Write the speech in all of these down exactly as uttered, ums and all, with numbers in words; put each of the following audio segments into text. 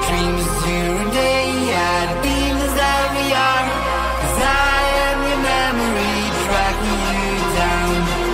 dreams during day, yeah, the demons that we are. 'Cause I am your memory, tracking you down.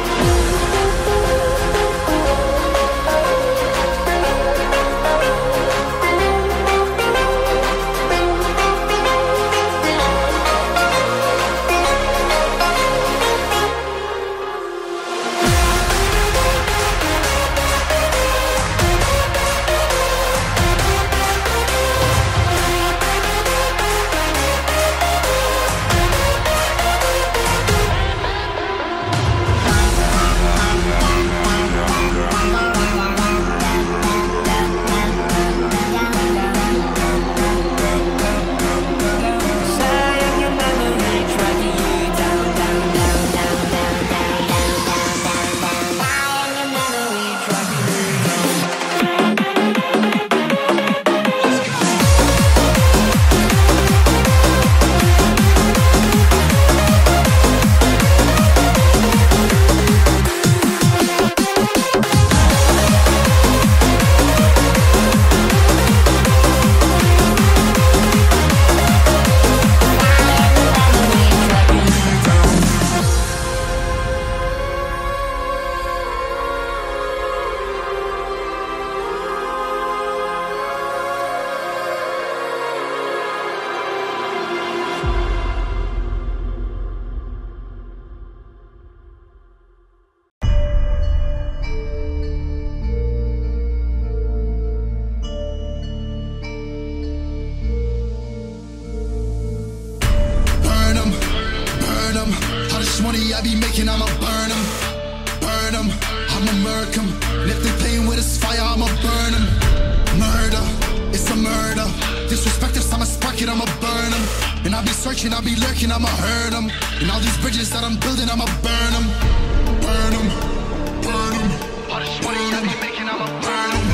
Money I be making, I'ma burn them, burn them, I'ma murk them. And if they playing with this fire, I'ma burn them. Murder, it's a murder. Disrespect us, I'ma spark it, I'ma burn them. And I'll be searching, I'll be lurking, I'ma hurt them. And all these bridges that I'm building, I'ma burn them, burn them, burn them. All this money I be making, I'ma burn them,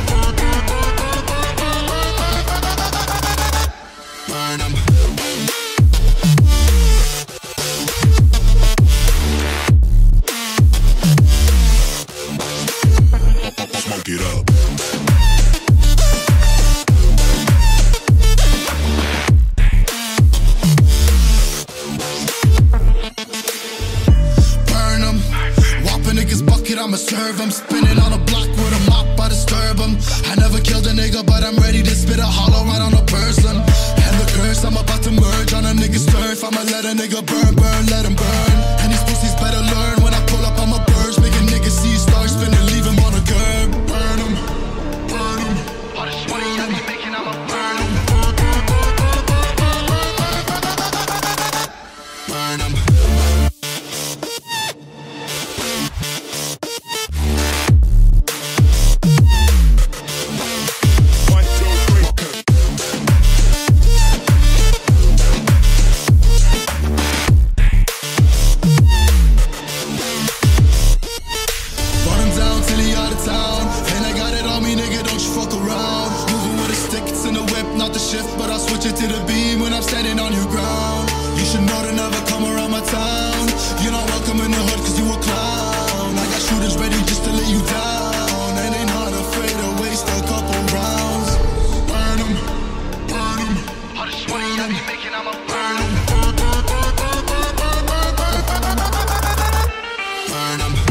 burn them. Get up. Burn 'em. Whop a nigga's bucket, I'ma serve 'em. Spinning on a block with a mop, I disturb 'em. I never killed a nigga, but I'm ready to spit a hollow right on a person. And the curse, I'm about to merge on a nigga's turf. I'ma let a nigga burn, burn, let him burn. And these pussies better learn. When I pull up, I'ma burst. Make a nigga see stars spinning, leave him on a curb. Burn 'em. But I'll switch it to the beam when I'm standing on your ground. You should know to never come around my town. You're not welcome in the hood cause you a clown. I got shooters ready just to lay you down. And they not afraid to waste a couple rounds. Burn 'em, burn 'em. All this money I be making, I'ma burn 'em. Burn 'em.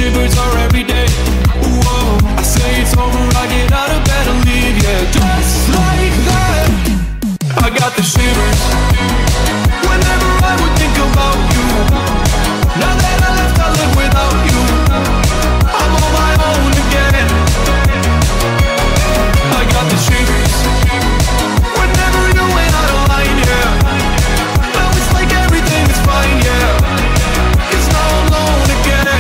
shivers are every day. Whoa, I say it's over, I get out of bed and leave, yeah. Just like that, I got the shivers whenever I would think about you. Now that I left, I live without you. I'm on my own again. I got the shivers whenever you went out of line, yeah. Now it's like everything is fine, yeah. Cause now I'm alone again.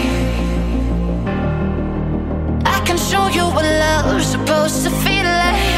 Supposed to feel like